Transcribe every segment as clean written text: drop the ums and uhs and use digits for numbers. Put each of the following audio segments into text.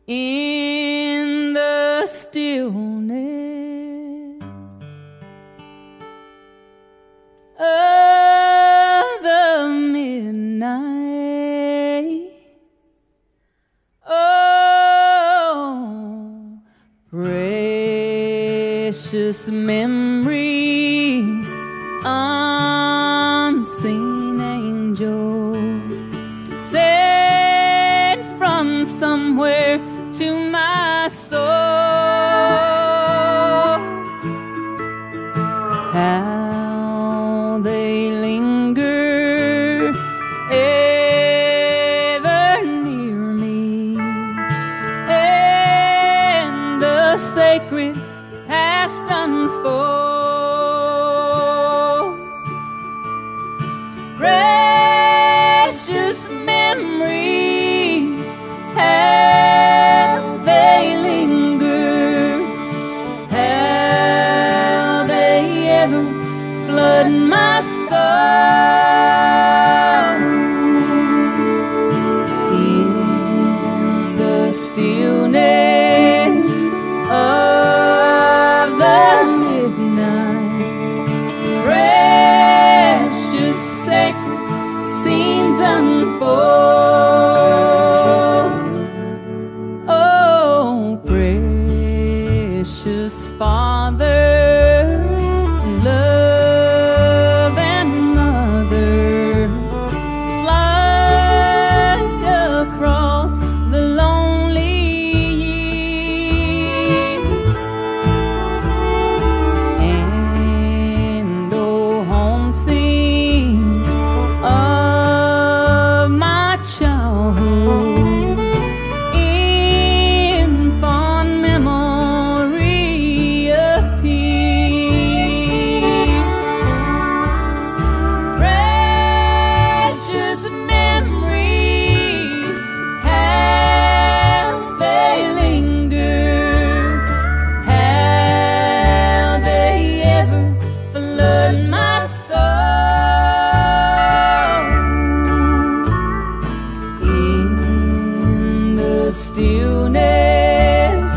in the stillness of the midnight. Oh, precious memories, unseen angels sent from somewhere to my soul. How they linger ever near me, and the sacred past unfolds. Precious memories, how they linger, how they ever flood my soul. In the stillness of the midnight, precious sacred scenes unfold. Oh, precious Father, love and Mother, fly across the lonely years. And oh, home scenes of my childhood, in fond memory appears. Precious memories, how they linger, how they ever flood my soul. In the stillness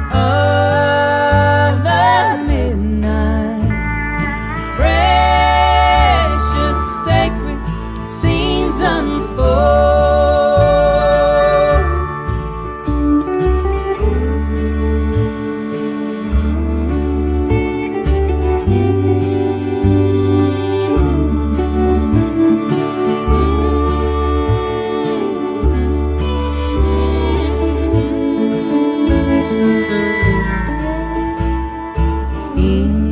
of the midnight, precious sacred scenes unfold. In